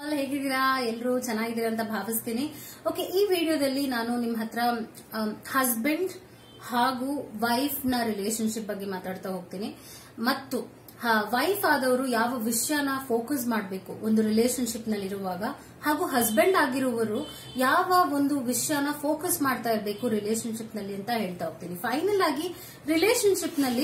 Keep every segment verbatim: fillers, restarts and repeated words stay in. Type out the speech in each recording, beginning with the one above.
ಹೇಗಿದ್ದೀರಾ? ಎಲ್ಲರೂ ಚೆನ್ನಾಗಿದ್ದೀರಾ ಅಂತ ಭಾವಿಸ್ತೀನಿ. ಓಕೆ, ಈ ವಿಡಿಯೋದಲ್ಲಿ ನಾನು ನಿಮ್ಮ ಹತ್ರ ಹಸ್ಬೆಂಡ್ ಹಾಗೂ ವೈಫ್ ನ ರಿಲೇಶನ್ಶಿಪ್ ಬಗ್ಗೆ ಮಾತಾಡ್ತಾ ಹೋಗ್ತೀನಿ. ಮತ್ತು ವೈಫ್ ಆದವರು ಯಾವ ವಿಷಯನ ಫೋಕಸ್ ಮಾಡಬೇಕು ಒಂದು ರಿಲೇಶನ್ಶಿಪ್ ನಲ್ಲಿ ಇರುವಾಗ, ಹಾಗೂ ಹಸ್ಬೆಂಡ್ ಆಗಿರುವವರು ಯಾವ ಒಂದು ವಿಷಯನ ಫೋಕಸ್ ಮಾಡ್ತಾ ಇರಬೇಕು ರಿಲೇಶನ್ಶಿಪ್ ನಲ್ಲಿ ಅಂತ ಹೇಳ್ತಾ ಹೋಗ್ತೀನಿ. ಫೈನಲ್ ಆಗಿ ರಿಲೇಶನ್ಶಿಪ್ ನಲ್ಲಿ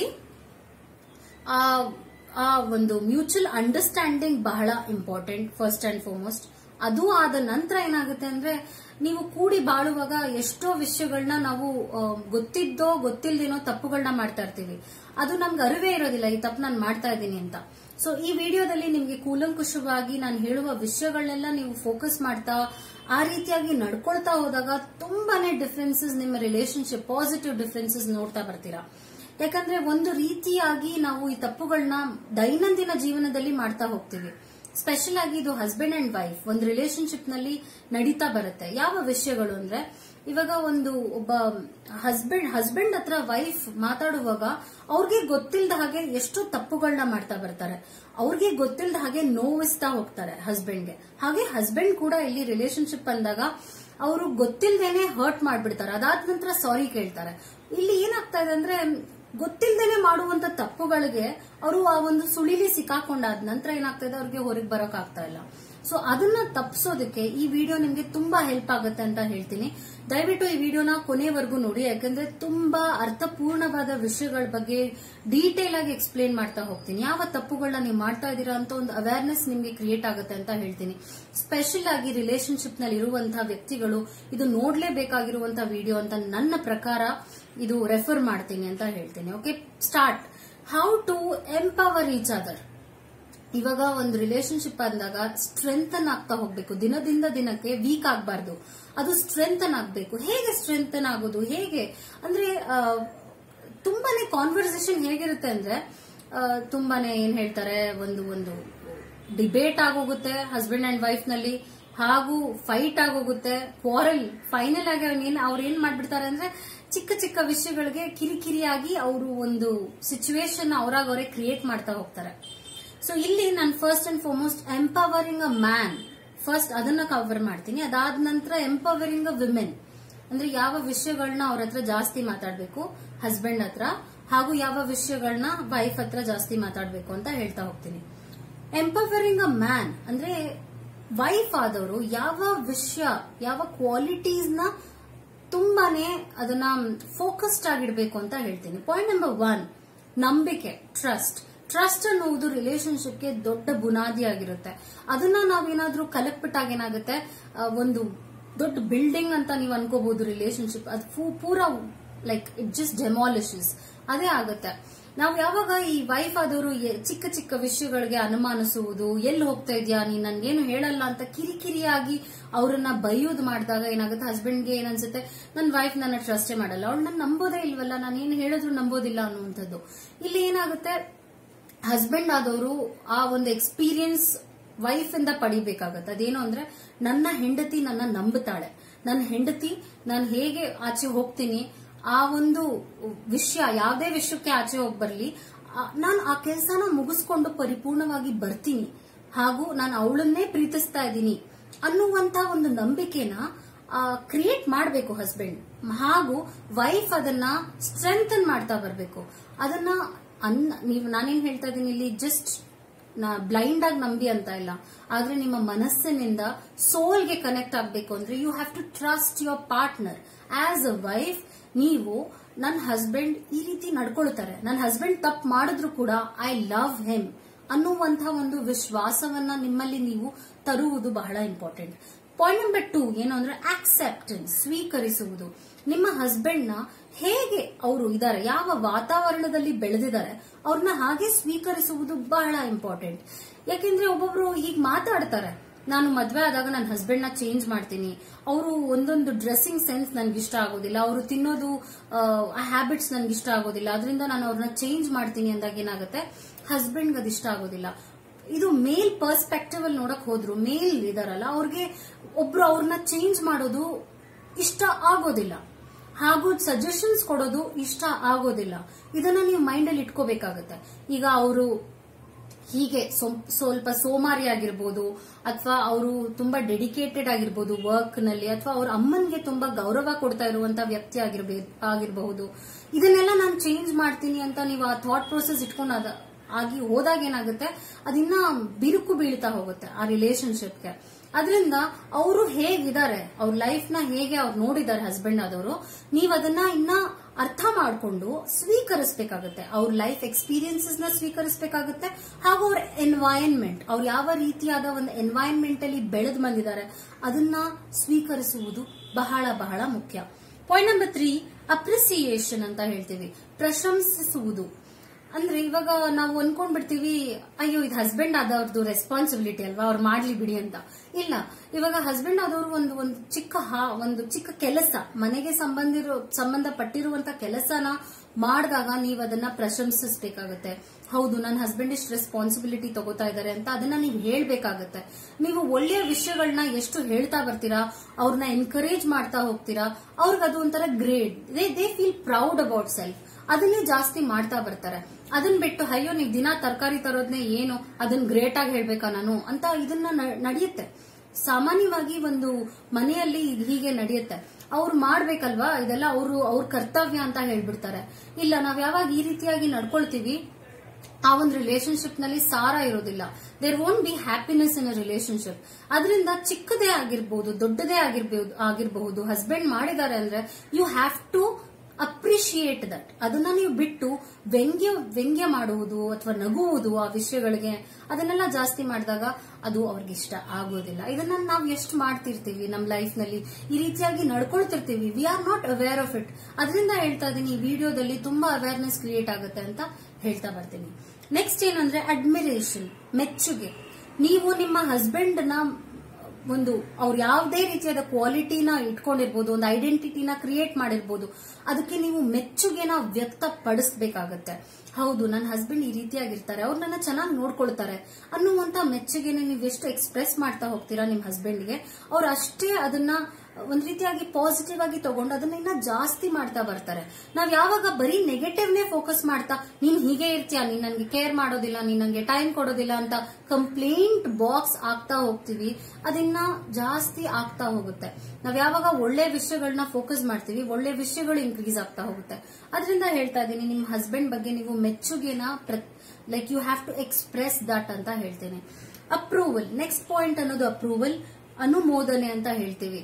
ಆ ಆ ಒಂದು ಮ್ಯೂಚುವಲ್ ಅಂಡರ್ಸ್ಟ್ಯಾಂಡಿಂಗ್ ಬಹಳ ಇಂಪಾರ್ಟೆಂಟ್ ಫಸ್ಟ್ ಅಂಡ್ ಫಾರ್ಮೋಸ್ಟ್. ಅದು ಆದ ನಂತರ ಏನಾಗುತ್ತೆ ಅಂದ್ರೆ, ನೀವು ಕೂಡಿ ಬಾಳುವಾಗ ಎಷ್ಟೋ ವಿಷಯಗಳನ್ನ ನಾವು ಗೊತ್ತಿದ್ದೋ ಗೊತ್ತಿಲ್ದೇನೋ ತಪ್ಪುಗಳನ್ನ ಮಾಡ್ತಾ ಇರ್ತೀವಿ. ಅದು ನಮ್ಗೆ ಅರಿವೇ ಇರೋದಿಲ್ಲ ಈ ತಪ್ಪು ನಾನು ಮಾಡ್ತಾ ಇದ್ದೀನಿ ಅಂತ. ಸೊ ಈ ವಿಡಿಯೋದಲ್ಲಿ ನಿಮ್ಗೆ ಕೂಲಂಕುಷವಾಗಿ ನಾನು ಹೇಳುವ ವಿಷಯಗಳನ್ನೆಲ್ಲ ನೀವು ಫೋಕಸ್ ಮಾಡ್ತಾ ಆ ರೀತಿಯಾಗಿ ನಡ್ಕೊಳ್ತಾ ಹೋದಾಗ ತುಂಬಾನೇ ಡಿಫರೆನ್ಸಸ್ ನಿಮ್ಮ ರಿಲೇಶನ್ಶಿಪ್, ಪಾಸಿಟಿವ್ ಡಿಫರೆನ್ಸಸ್ ನೋಡ್ತಾ ಬರ್ತೀರಾ. ಯಾಕಂದ್ರೆ ಒಂದು ರೀತಿಯಾಗಿ ನಾವು ಈ ತಪ್ಪುಗಳನ್ನ ದೈನಂದಿನ ಜೀವನದಲ್ಲಿ ಮಾಡ್ತಾ ಹೋಗ್ತೀವಿ. ಸ್ಪೆಷಲ್ ಆಗಿ ಇದು ಹಸ್ಬೆಂಡ್ ಅಂಡ್ ವೈಫ್ ಒಂದು ರಿಲೇಶನ್ಶಿಪ್ ನಲ್ಲಿ ನಡೀತಾ ಬರುತ್ತೆ. ಯಾವ ವಿಷಯಗಳು ಅಂದ್ರೆ, ಇವಾಗ ಒಂದು ಒಬ್ಬ ಹಸ್ಬೆಂಡ್ ಹಸ್ಬೆಂಡ್ ಹತ್ರ ವೈಫ್ ಮಾತಾಡುವಾಗ ಅವ್ರಿಗೆ ಗೊತ್ತಿಲ್ಲದ ಹಾಗೆ ಎಷ್ಟು ತಪ್ಪುಗಳನ್ನ ಮಾಡ್ತಾ ಬರ್ತಾರೆ. ಅವ್ರಿಗೆ ಗೊತ್ತಿಲ್ಲದ ಹಾಗೆ ನೋವಿಸ್ತಾ ಹೋಗ್ತಾರೆ ಹಸ್ಬೆಂಡ್ಗೆ. ಹಾಗೆ ಹಸ್ಬೆಂಡ್ ಕೂಡ ಇಲ್ಲಿ ರಿಲೇಶನ್ಶಿಪ್ ಅಂದಾಗ ಅವರು ಗೊತ್ತಿಲ್ಲದೇನೆ ಹರ್ಟ್ ಮಾಡ್ಬಿಡ್ತಾರೆ. ಅದಾದ ನಂತರ ಸಾರಿ ಕೇಳ್ತಾರೆ. ಇಲ್ಲಿ ಏನಾಗ್ತಾ ಇದೆ ಅಂದ್ರೆ, ಗೊತ್ತಿಲ್ಲದೇನೆ ಮಾಡುವಂತ ತಪ್ಪುಗಳಿಗೆ ಅವರು ಆ ಒಂದು ಸುಳಿಲಿ ಸಿಕ್ಕಾಕೊಂಡಾದ ನಂತರ ಏನಾಗ್ತಾ ಇದೆ, ಅವ್ರಿಗೆ ಹೊರಗೆ ಬರೋಕ್ ಆಗ್ತಾ ಇಲ್ಲ. ಸೊ ಅದನ್ನ ತಪ್ಪಿಸೋದಕ್ಕೆ ಈ ವಿಡಿಯೋ ನಿಮ್ಗೆ ತುಂಬಾ ಹೆಲ್ಪ್ ಆಗುತ್ತೆ ಅಂತ ಹೇಳ್ತೀನಿ. ದಯವಿಟ್ಟು ಈ ವಿಡಿಯೋನ ಕೊನೆವರೆಗೂ ನೋಡಿ, ಯಾಕಂದ್ರೆ ತುಂಬಾ ಅರ್ಥಪೂರ್ಣವಾದ ವಿಷಯಗಳ ಬಗ್ಗೆ ಡೀಟೇಲ್ ಆಗಿ ಎಕ್ಸ್ಪ್ಲೇನ್ ಮಾಡ್ತಾ ಹೋಗ್ತೀನಿ. ಯಾವ ತಪ್ಪುಗಳನ್ನ ನೀವು ಮಾಡ್ತಾ ಇದ್ದೀರಾ ಅಂತ ಒಂದು ಅವೇರ್ನೆಸ್ ನಿಮ್ಗೆ ಕ್ರಿಯೇಟ್ ಆಗುತ್ತೆ ಅಂತ ಹೇಳ್ತೀನಿ. ಸ್ಪೆಷಲ್ ಆಗಿ ರಿಲೇಶನ್ಶಿಪ್ ನಲ್ಲಿ ಇರುವಂತಹ ವ್ಯಕ್ತಿಗಳು ಇದು ನೋಡ್ಲೇಬೇಕಾಗಿರುವಂತಹ ವಿಡಿಯೋ ಅಂತ ನನ್ನ ಪ್ರಕಾರ ಇದು ರೆಫರ್ ಮಾಡ್ತೀನಿ ಅಂತ ಹೇಳ್ತೀನಿ. Okay, start. How to empower each other. ಇವಾಗ ಒಂದು ರಿಲೇಶನ್ಶಿಪ್ ಅಂದಾಗ ಸ್ಟ್ರೆಂಥನ್ ಆಗ್ತಾ ಹೋಗ್ಬೇಕು. ದಿನದಿಂದ ದಿನಕ್ಕೆ ವೀಕ್ ಆಗಬಾರ್ದು, ಅದು ಸ್ಟ್ರೆಂಥನ್ ಆಗಬೇಕು. ಹೇಗೆ ಸ್ಟ್ರೆಂಥನ್ ಆಗೋದು? ಹೇಗೆ ಅಂದ್ರೆ, ತುಂಬಾನೇ ಕಾನ್ವರ್ಸೇಷನ್ ಹೇಗಿರುತ್ತೆ ಅಂದ್ರೆ, ತುಂಬಾನೇ ಏನ್ ಹೇಳ್ತಾರೆ, ಒಂದು ಒಂದು ಡಿಬೇಟ್ ಆಗೋಗುತ್ತೆ ಹಸ್ಬೆಂಡ್ ಅಂಡ್ ವೈಫ್ ನಲ್ಲಿ, ಹಾಗೂ ಫೈಟ್ ಆಗೋಗುತ್ತೆ, ಕ್ವಾರಲ್. ಫೈನಲ್ ಆಗಿ ಅವ್ರು ಏನ್ ಮಾಡ್ಬಿಡ್ತಾರೆ ಅಂದ್ರೆ, ಚಿಕ್ಕ ಚಿಕ್ಕ ವಿಷಯಗಳಿಗೆ ಕಿರಿಕಿರಿಯಾಗಿ ಅವರು ಒಂದು ಸಿಚುವೇಶನ್ ಅವರಾಗ ಅವರೇ ಕ್ರಿಯೇಟ್ ಮಾಡ್ತಾ ಹೋಗ್ತಾರೆ. ಸೊ ಇಲ್ಲಿ ನಾನು first and foremost empowering a man, first ಅದನ್ನ ಕವರ್ ಮಾಡ್ತೀನಿ. ಅದಾದ ನಂತರ ಎಂಪವರಿಂಗ್ ಅ ವಿಮೆನ್ ಅಂದ್ರೆ ಯಾವ ವಿಷಯಗಳನ್ನ ಅವ್ರ ಹತ್ರ ಜಾಸ್ತಿ ಮಾತಾಡ್ಬೇಕು ಹಸ್ಬೆಂಡ್ ಹತ್ರ, ಹಾಗೂ ಯಾವ ವಿಷಯಗಳನ್ನ ವೈಫ್ ಹತ್ರ ಜಾಸ್ತಿ ಮಾತಾಡ್ಬೇಕು ಅಂತ ಹೇಳ್ತಾ ಹೋಗ್ತೀನಿ. ಎಂಪವರಿಂಗ್ ಅ ಮ್ಯಾನ್ ಅಂದ್ರೆ, ವೈಫ್ ಆದವರು ಯಾವ ವಿಷಯ, ಯಾವ ಕ್ವಾಲಿಟೀಸ್ ನ ತುಂಬಾನೇ ಅದನ್ನ ಫೋಕಸ್ಡ್ ಆಗಿಡ್ಬೇಕು ಅಂತ ಹೇಳ್ತೀನಿ. ಪಾಯಿಂಟ್ ನಂಬರ್ ಒನ್, ನಂಬಿಕೆ, ಟ್ರಸ್ಟ್. ಟ್ರಸ್ಟ್ ಅನ್ನುವುದು ರಿಲೇಶನ್ಶಿಪ್ಗೆ ದೊಡ್ಡ ಬುನಾದಿ ಆಗಿರುತ್ತೆ. ಅದನ್ನ ನಾವೇನಾದ್ರೂ ಕಲಕ್ಬಿಟ್ಟಾಗ ಏನಾಗುತ್ತೆ, ಒಂದು ದೊಡ್ಡ ಬಿಲ್ಡಿಂಗ್ ಅಂತ ನೀವು ಅನ್ಕೋಬಹುದು ರಿಲೇಶನ್ಶಿಪ್, ಅದು ಪೂರಾ ಲೈಕ್ ಇಟ್ ಜಸ್ಟ್ ಡೆಮಾಲಿಷಸ್. ಅದೇ ಆಗುತ್ತೆ. ನಾವು ಯಾವಾಗ ಈ ವೈಫ್ ಆದವರು ಚಿಕ್ಕ ಚಿಕ್ಕ ವಿಷಯಗಳಿಗೆ ಅನುಮಾನಿಸುವುದು, ಎಲ್ಲಿ ಹೋಗ್ತಾ ಇದೆಯಾ ನೀನ್, ನನ್ಗೇನು ಹೇಳಲ್ಲ ಅಂತ ಕಿರಿಕಿರಿಯಾಗಿ ಅವರನ್ನ ಬೈಯೋದು ಮಾಡಿದಾಗ ಏನಾಗುತ್ತೆ, ಹಸ್ಬೆಂಡ್ಗೆ ಏನನ್ಸುತ್ತೆ, ನನ್ನ ವೈಫ್ ನನ್ನ ಟ್ರಸ್ಟೇ ಮಾಡಲ್ಲ, ಅವಳು ನನ್ನ ನಂಬೋದೇ ಇಲ್ವಲ್ಲ, ನಾನು ಏನು ಹೇಳಿದ್ರು ನಂಬೋದಿಲ್ಲ ಅನ್ನುವಂಥದ್ದು. ಇಲ್ಲಿ ಏನಾಗುತ್ತೆ, ಹಸ್ಬೆಂಡ್ ಆದವರು ಆ ಒಂದು ಎಕ್ಸ್ಪೀರಿಯನ್ಸ್ ವೈಫ್ ಇಂದ ಪಡಿಬೇಕಾಗತ್ತೆ. ಅದೇನು ಅಂದ್ರೆ, ನನ್ನ ಹೆಂಡತಿ ನನ್ನ ನಂಬುತ್ತಾಳೆ, ನನ್ನ ಹೆಂಡತಿ ನಾನು ಹೇಗೆ ಆಚೆ ಹೋಗ್ತೀನಿ, ಆ ಒಂದು ವಿಷಯ ಯಾವುದೇ ವಿಷಯಕ್ಕೆ ಆಚೆ ಹೋಗಿ ಬರ್ಲಿ, ನಾನು ಆ ಕೆಲಸನ ಮುಗಿಸ್ಕೊಂಡು ಪರಿಪೂರ್ಣವಾಗಿ ಬರ್ತೀನಿ, ಹಾಗೂ ನಾನು ಅವಳನ್ನೇ ಪ್ರೀತಿಸ್ತಾ ಇದ್ದೀನಿ ಅನ್ನುವಂತ ಒಂದು ನಂಬಿಕೆನ ಕ್ರಿಯೇಟ್ ಮಾಡಬೇಕು ಹಸ್ಬೆಂಡ್. ಹಾಗೂ ವೈಫ್ ಅದನ್ನ ಸ್ಟ್ರೆಂಥನ್ ಮಾಡ್ತಾ ಬರಬೇಕು. ಅದನ್ನ ಅನ್ ನೀವು ನಾನೇನ್ ಹೇಳ್ತಾ ಇದ್ದೀನಿ ಇಲ್ಲಿ, ಜಸ್ಟ್ ಬ್ಲೈಂಡ್ ಆಗಿ ನಂಬಿ ಅಂತ ಇಲ್ಲ, ಆದ್ರೆ ನಿಮ್ಮ ಮನಸ್ಸಿನಿಂದ ಸೋಲ್ಗೆ ಕನೆಕ್ಟ್ ಆಗಬೇಕು. ಅಂದ್ರೆ you have to trust your partner. As a wife ನೀವು, ನನ್ನ ಹಸ್ಬೆಂಡ್ ಈ ರೀತಿ ನಡ್ಕೊಳ್ತಾರೆ, ನನ್ನ ಹಸ್ಬೆಂಡ್ ತಪ್ಪು ಮಾಡಿದ್ರು ಕೂಡ ಐ ಲವ್ ಹಿಮ್ ಅನ್ನುವಂತಹ ಒಂದು ವಿಶ್ವಾಸವನ್ನ ನಿಮ್ಮಲ್ಲಿ ನೀವು ತರುವುದು ಬಹಳ ಇಂಪಾರ್ಟೆಂಟ್. ಪಾಯಿಂಟ್ ನಂಬರ್ ಟೂ ಏನು ಅಂದ್ರೆ, ಆಕ್ಸೆಪ್ಟೆನ್ಸ್, ಸ್ವೀಕರಿಸುವುದು. ನಿಮ್ಮ ಹಸ್ಬೆಂಡ್ ನ ಹೇಗೆ ಅವರು ಇದ್ದಾರೆ, ಯಾವ ವಾತಾವರಣದಲ್ಲಿ ಬೆಳೆದಿದ್ದಾರೆ, ಅವ್ರನ್ನ ಹಾಗೆ ಸ್ವೀಕರಿಸುವುದು ಬಹಳ ಇಂಪಾರ್ಟೆಂಟ್. ಯಾಕೆಂದ್ರೆ ಒಬ್ಬೊಬ್ರು ಹೀಗೆ ಮಾತಾಡ್ತಾರೆ, ನಾನು ಮದ್ವೆ ಆದಾಗ ನನ್ನ ಹಸ್ಬೆಂಡ್ ನ ಚೇಂಜ್ ಮಾಡ್ತೀನಿ, ಅವರು ಒಂದೊಂದು ಡ್ರೆಸ್ಸಿಂಗ್ ಸೆನ್ಸ್ ನನ್ಗೆ ಇಷ್ಟ ಆಗೋದಿಲ್ಲ, ಅವರು ತಿನ್ನೋದು ಹ್ಯಾಬಿಟ್ಸ್ ನನ್ಗೆ ಇಷ್ಟ ಆಗೋದಿಲ್ಲ, ಅದರಿಂದ ನಾನು ಅವ್ರನ್ನ ಚೇಂಜ್ ಮಾಡ್ತೀನಿ ಅಂದಾಗ ಏನಾಗುತ್ತೆ, ಹಸ್ಬೆಂಡ್ ಅದು ಇಷ್ಟ ಆಗೋದಿಲ್ಲ. ಇದು ಮೇಲ್ ಪರ್ಸ್ಪೆಕ್ಟಿವ್ ಅಲ್ಲಿ ನೋಡಕ್ ಹೋದ್ರು, ಮೇಲ್ ಇದಾರಲ್ಲ ಅವ್ರಿಗೆ ಒಬ್ರು ಅವ್ರನ್ನ ಚೇಂಜ್ ಮಾಡೋದು ಇಷ್ಟ ಆಗೋದಿಲ್ಲ, ಹಾಗೂ ಸಜೆಷನ್ಸ್ ಕೊಡೋದು ಇಷ್ಟ ಆಗೋದಿಲ್ಲ. ಇದನ್ನ ನೀವು ಮೈಂಡ್ ಅಲ್ಲಿ ಇಟ್ಕೋಬೇಕಾಗತ್ತೆ. ಈಗ ಅವರು ಹೀಗೆ ಸ್ವಲ್ಪ ಸೋಮಾರಿ ಆಗಿರ್ಬೋದು, ಅಥವಾ ಅವರು ತುಂಬಾ ಡೆಡಿಕೇಟೆಡ್ ಆಗಿರ್ಬೋದು ವರ್ಕ್ ನಲ್ಲಿ, ಅಥವಾ ಅವ್ರ ಅಮ್ಮನ್ಗೆ ತುಂಬಾ ಗೌರವ ಕೊಡ್ತಾ ಇರುವಂತ ವ್ಯಕ್ತಿ ಆಗಿರಬಹುದು. ಇದನ್ನೆಲ್ಲ ನಾನು ಚೇಂಜ್ ಮಾಡ್ತೀನಿ ಅಂತ ನೀವು ಆ ಥಾಟ್ ಪ್ರೋಸೆಸ್ ಇಟ್ಕೊಂಡು ಆಗಿ ಹೋದಾಗ ಏನಾಗುತ್ತೆ, ಅದಿನ್ನ ಬಿರುಕು ಬೀಳ್ತಾ ಹೋಗುತ್ತೆ ಆ ರಿಲೇಶನ್ಶಿಪ್ಗೆ. ಅದರಿಂದ ಅವರು ಹೇಗಿದ್ದಾರೆ, ಅವ್ರ ಲೈಫ್ ನ ಹೇಗೆ ಅವ್ರು ನೋಡಿದ್ದಾರೆ ಹಸ್ಬೆಂಡ್ ಆದವರು, ನೀವ್ ಅದನ್ನ ಇನ್ನ ಅರ್ಥ ಮಾಡಿಕೊಂಡು ಸ್ವೀಕರಿಸಬೇಕಾಗುತ್ತೆ. ಅವ್ರ ಲೈಫ್ ಎಕ್ಸ್ಪೀರಿಯನ್ಸಸ್ ನ ಸ್ವೀಕರಿಸಬೇಕಾಗುತ್ತೆ, ಹಾಗೂ ಅವ್ರ ಎನ್ವೈರನ್ಮೆಂಟ್, ಅವ್ರು ಯಾವ ರೀತಿಯಾದ ಒಂದು ಎನ್ವೈರನ್ಮೆಂಟ್ ಅಲ್ಲಿ ಬೆಳೆದು ಬಂದಿದ್ದಾರೆ ಅದನ್ನ ಸ್ವೀಕರಿಸುವುದು ಬಹಳ ಬಹಳ ಮುಖ್ಯ. ಪಾಯಿಂಟ್ ನಂಬರ್ ತ್ರೀ, ಅಪ್ರಿಸಿಯೇಷನ್ ಅಂತ ಹೇಳ್ತೀವಿ, ಪ್ರಶಂಸಿಸುವುದು. ಅಂದ್ರೆ ಇವಾಗ ನಾವು ಅನ್ಕೊಂಡ್ಬಿಡ್ತೀವಿ, ಅಯ್ಯೋ ಇದು ಹಸ್ಬೆಂಡ್ ಆದವ್ರದ್ದು ರೆಸ್ಪಾನ್ಸಿಬಿಲಿಟಿ ಅಲ್ವಾ, ಅವ್ರು ಮಾಡ್ಲಿ ಬಿಡಿ ಅಂತ. ಇಲ್ಲ, ಇವಾಗ ಹಸ್ಬೆಂಡ್ ಆದವರು ಒಂದು ಒಂದು ಚಿಕ್ಕ ಒಂದು ಚಿಕ್ಕ ಕೆಲಸ, ಮನೆಗೆ ಸಂಬಂಧಿರೋ ಸಂಬಂಧಪಟ್ಟಿರುವಂತ ಕೆಲಸನ ಮಾಡಿದಾಗ ನೀವು ಅದನ್ನ ಪ್ರಶಂಸಿಸಬೇಕಾಗತ್ತೆ. ಹೌದು, ನನ್ನ ಹಸ್ಬೆಂಡ್ ಇಷ್ಟು ರೆಸ್ಪಾನ್ಸಿಬಿಲಿಟಿ ತಗೋತಾ ಇದಾರೆ ಅಂತ ಅದನ್ನ ನೀವು ಹೇಳ್ಬೇಕಾಗತ್ತೆ. ನೀವು ಒಳ್ಳೆಯ ವಿಷಯಗಳನ್ನ ಎಷ್ಟು ಹೇಳ್ತಾ ಬರ್ತೀರಾ, ಅವ್ರನ್ನ ಎನ್ಕರೇಜ್ ಮಾಡ್ತಾ ಹೋಗ್ತೀರಾ, ಅವ್ರಿಗೆ ಅದು ಒಂಥರ great, they feel proud about self, ಅದನ್ನೇ ಜಾಸ್ತಿ ಮಾಡ್ತಾ ಬರ್ತಾರೆ. ಅದನ್ನ ಬಿಟ್ಟು ಅಯ್ಯೋ ನೀವು ದಿನ ತರಕಾರಿ ತರೋದ್ನೇ ಏನು, ಅದನ್ನ ಗ್ರೇಟ್ ಆಗಿ ಹೇಳ್ಬೇಕಾ ನಾನು ಅಂತ ಇದನ್ನ ನಡೆಯುತ್ತೆ. ಸಾಮಾನ್ಯವಾಗಿ ಒಂದು ಮನೆಯಲ್ಲಿ ಹೀಗೆ ನಡೆಯುತ್ತೆ. ಅವ್ರು ಮಾಡ್ಬೇಕಲ್ವಾ ಇದೆಲ್ಲ, ಅವರು ಅವ್ರ ಕರ್ತವ್ಯ ಅಂತ ಹೇಳ್ಬಿಡ್ತಾರೆ. ಇಲ್ಲ, ನಾವ್ ಯಾವಾಗ ಈ ರೀತಿಯಾಗಿ ನಡ್ಕೊಳ್ತೀವಿ ಆ ಒಂದು ರಿಲೇಶನ್ಶಿಪ್ ನಲ್ಲಿ ಸಾರ ಇರೋದಿಲ್ಲ. There won't be happiness in a relationship. ಅದರಿಂದ ಚಿಕ್ಕದೇ ಆಗಿರ್ಬಹುದು, ದೊಡ್ಡದೇ ಆಗಿರ್ಬಹುದು ಆಗಿರಬಹುದು ಹಸ್ಬೆಂಡ್ ಮಾಡಿದ್ದಾರೆ ಅಂದ್ರೆ you have to appreciate that. ಅದನ್ನ ನೀವು ಬಿಟ್ಟು ವ್ಯಂಗ್ಯ ವ್ಯಂಗ್ಯ ಮಾಡುವುದು ಅಥವಾ ನಗುವುದು ಆ ವಿಷಯಗಳಿಗೆ, ಅದನ್ನೆಲ್ಲ ಜಾಸ್ತಿ ಮಾಡಿದಾಗ ಅದು ಅವ್ರಿಗೆ ಇಷ್ಟ ಆಗೋದಿಲ್ಲ. ಇದನ್ನ ನಾವು ಎಷ್ಟು ಮಾಡ್ತಿರ್ತೀವಿ ನಮ್ಮ ಲೈಫ್ ನಲ್ಲಿ, ಈ ರೀತಿಯಾಗಿ ನಡ್ಕೊಳ್ತಿರ್ತೀವಿ, we are not aware of it. ಅದರಿಂದ ಹೇಳ್ತಾ ಇದೀನಿ, ಈ ವಿಡಿಯೋದಲ್ಲಿ ತುಂಬಾ ಅವೇರ್ನೆಸ್ ಕ್ರಿಯೇಟ್ ಆಗುತ್ತೆ ಅಂತ ಹೇಳ್ತಾ ಬರ್ತೀನಿ. ನೆಕ್ಸ್ಟ್ ಏನಂದ್ರೆ ಅಡ್ಮಿರೇಷನ್, ಮೆಚ್ಚುಗೆ. ನೀವು ನಿಮ್ಮ ಹಸ್ಬೆಂಡ್ ನ ಒಂದು ಅವ್ರು ಯಾವುದೇ ರೀತಿಯಾದ ಕ್ವಾಲಿಟಿನ ಇಟ್ಕೊಂಡಿರ್ಬೋದು, ಒಂದು ಐಡೆಂಟಿಟಿನ ಕ್ರಿಯೇಟ್ ಮಾಡಿರ್ಬೋದು, ಅದಕ್ಕೆ ನೀವು ಮೆಚ್ಚುಗೆನ ವ್ಯಕ್ತಪಡಿಸಬೇಕಾಗತ್ತೆ. ಹೌದು, ನನ್ನ ಹಸ್ಬೆಂಡ್ ಈ ರೀತಿಯಾಗಿರ್ತಾರೆ, ಅವ್ರು ನನ್ನ ಚೆನ್ನಾಗಿ ನೋಡ್ಕೊಳ್ತಾರೆ ಅನ್ನುವಂತ ಮೆಚ್ಚುಗೆನ ನೀವು ಎಷ್ಟು ಎಕ್ಸ್ಪ್ರೆಸ್ ಮಾಡ್ತಾ ಹೋಗ್ತೀರಾ ನಿಮ್ ಹಸ್ಬೆಂಡ್ಗೆ, ಅವ್ರು ಅಷ್ಟೇ ಅದನ್ನ ಒಂದ್ ರೀತಿಯಾಗಿ ಪಾಸಿಟಿವ್ ಆಗಿ ತಗೊಂಡು ಅದನ್ನ ಇನ್ನ ಜಾಸ್ತಿ ಮಾಡ್ತಾ ಬರ್ತಾರೆ. ನಾವ್ ಯಾವಾಗ ಬರೀ ನೆಗೆಟಿವ್ನೇ ಫೋಕಸ್ ಮಾಡ್ತಾ ನೀನ್ ಹೀಗೆ ಇರ್ತೀಯ, ನೀನ್ ನನ್ಗೆ ಕೇರ್ ಮಾಡೋದಿಲ್ಲ, ನೀನ್ ನಂಗೆ ಟೈಮ್ ಕೊಡೋದಿಲ್ಲ ಅಂತ ಕಂಪ್ಲೇಂಟ್ ಬಾಕ್ಸ್ ಆಗ್ತಾ ಹೋಗ್ತೀವಿ, ಅದನ್ನ ಜಾಸ್ತಿ ಆಗ್ತಾ ಹೋಗುತ್ತೆ. ನಾವ್ ಯಾವಾಗ ಒಳ್ಳೆ ವಿಷಯಗಳನ್ನ ಫೋಕಸ್ ಮಾಡ್ತೀವಿ, ಒಳ್ಳೆ ವಿಷಯಗಳು ಇನ್ಕ್ರೀಸ್ ಆಗ್ತಾ ಹೋಗುತ್ತೆ. ಅದರಿಂದ ಹೇಳ್ತಾ ಇದ್ದೀನಿ, ನಿಮ್ ಹಸ್ಬೆಂಡ್ ಬಗ್ಗೆ ನೀವು ಮೆಚ್ಚುಗೆನ like you have to express that ಅಂತ ಹೇಳ್ತೇನೆ. ಅಪ್ರೂವಲ್, ನೆಕ್ಸ್ಟ್ ಪಾಯಿಂಟ್ ಅನ್ನೋದು ಅಪ್ರೂವಲ್, ಅನುಮೋದನೆ ಅಂತ ಹೇಳ್ತೀವಿ.